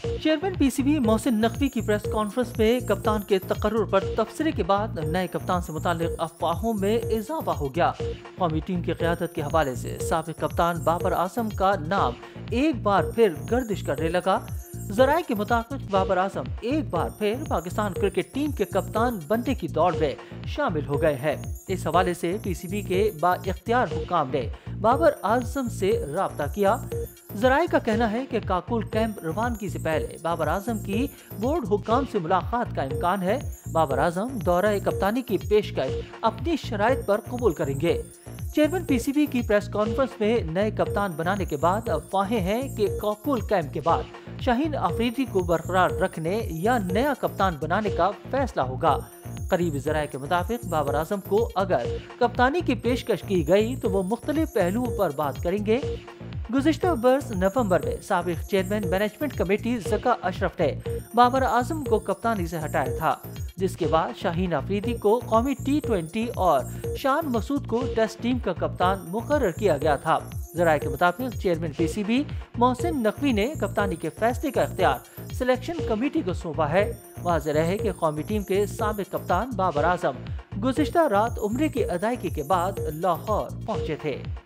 Chairman PCB Mohsin Naqvi की press conference में कप्तान के तकर्रुर पर तबसरे के बाद नए कप्तान से मुताल्लिक अफवाहों में इजाफा हो गया। कौमी टीम की क़यादत के हवाले से साबिक़ कप्तान बाबर आजम का नाम एक बार फिर गर्दिश करने लगा। ज़राए के मुताबिक बाबर आजम एक बार फिर पाकिस्तान क्रिकेट टीम के कप्तान बनने की दौड़ में शामिल हो गए हैं। इस हवाले से पीसीबी के बाइख्तियार हुक्काम ने बाबर आजम से राब्ता किया। ज़राए का कहना है कि काकुल कैंप रवानगी से पहले बाबर आजम की बोर्ड हुक्काम से मुलाकात का इम्कान है। बाबर आजम दौरा कप्तानी की पेशकश अपनी शराइत पर कबूल करेंगे। चेयरमैन पीसीबी की प्रेस कॉन्फ्रेंस में नए कप्तान बनाने के बाद अफवाहें हैं कि काकुल कैंप के बाद शाहीन अफरीदी को बरकरार रखने या नया कप्तान बनाने का फैसला होगा। करीबी ज़राए के मुताबिक बाबर आजम को अगर कप्तानी की पेशकश की गई तो वो मुख्तलिफ पहलुओं पर बात करेंगे। गुज़िश्ता बरस नवंबर में साबिक़ chairman management committee Zaka Ashraf ने बाबर आजम को कप्तानी से हटाया था, जिसके बाद शाहीन अफरीदी को कौमी T20 और शान मसूद को टेस्ट टीम का कप्तान मुकर्रर किया गया था। ज़राए के मुताबिक चेयरमैन पीसीबी मोहसिन नकवी ने कप्तानी के फैसले का इख्तियार सिलेक्शन कमेटी को सौंपा है। वाज़ेह है कि कौमी टीम के साबिक़ कप्तान बाबर आजम गुज़िश्ता रात उम्रे की अदायगी के बाद लाहौर पहुंचे थे।